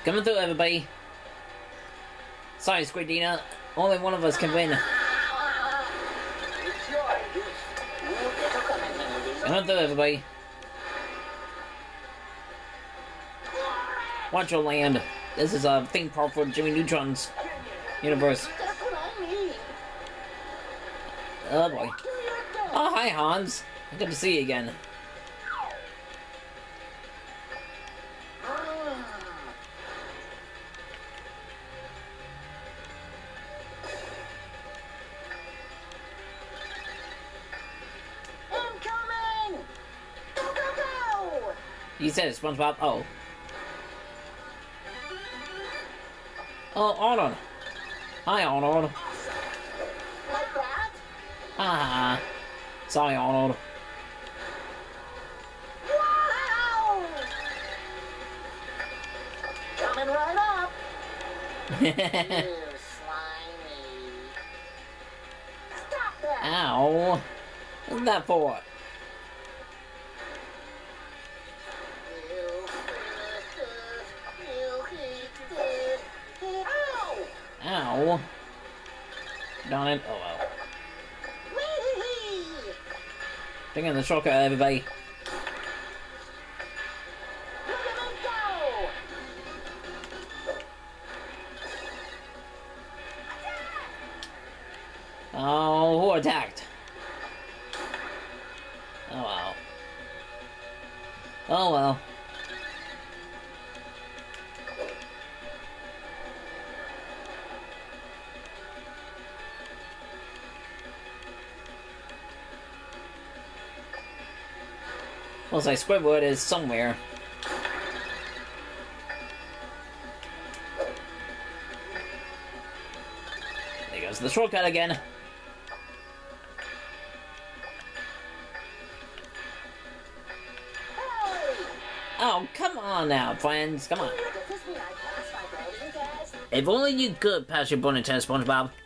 Coming through, everybody. Sorry, Squidina. Only one of us can win. Coming through, everybody. Watch your land. This is a theme park for Jimmy Neutron's universe. Oh boy. Oh, hi Hans. Good to see you again. Incoming! Go, go, go! You said it, SpongeBob. Oh. Oh, Arnold. Hi, Arnold. Like that? Ah. Sorry, Arnold. Wow! Coming right up! You slimy. Stop that! Ow. What's that for? Ow. Darn it. Oh well. Whee! Bring in the shortcut, everybody. Go! Oh, who attacked? Oh well. Oh well. Looks like Squidward is somewhere. There goes the shortcut again. Oh, come on now, friends. Come on. If only you could pass your bonus test, SpongeBob.